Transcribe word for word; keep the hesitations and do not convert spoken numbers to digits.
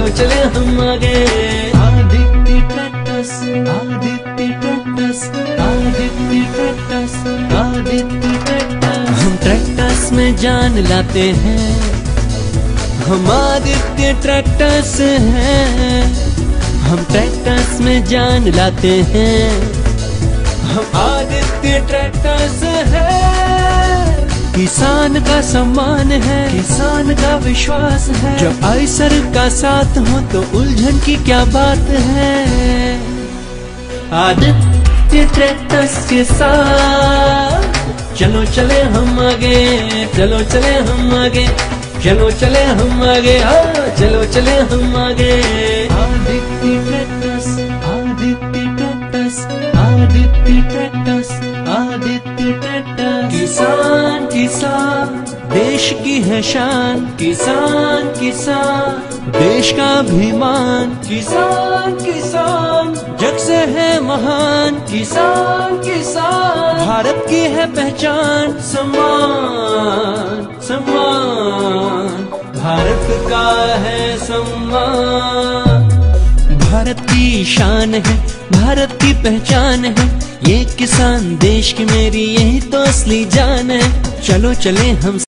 चलो चले हम आगे। Aditya tractors, Aditya tractors, Aditya tractors, Aditya tractors. हम ट्रैक्टर्स में जान लाते हैं, हम आदित्य ट्रैक्टर्स हैं। हम ट्रैक्टर्स में जान लाते हैं, हम आदित्य ट्रैक्टर्स हैं। किसान का सम्मान है, किसान का विश्वास है। जब आयसर का साथ हो तो उलझन की क्या बात है। आदित्य ट्रैक्टर्स के साथ चलो चले हम आगे, चलो चले हम आगे, चलो चले हम आगे, हाँ चलो चले हम आगे। Aditya tractors, Aditya tractors, Aditya tractors, Aditya tractors. किसान किसान देश की है शान, किसान किसान देश का अभिमान। किसान किसान जग से है महान, किसान किसान भारत की है पहचान। सम्मान सम्मान भारत का है सम्मान। भारत की शान है, भारत की पहचान है, ये किसान देश की मेरी यही तो असली जान है। चलो चले हम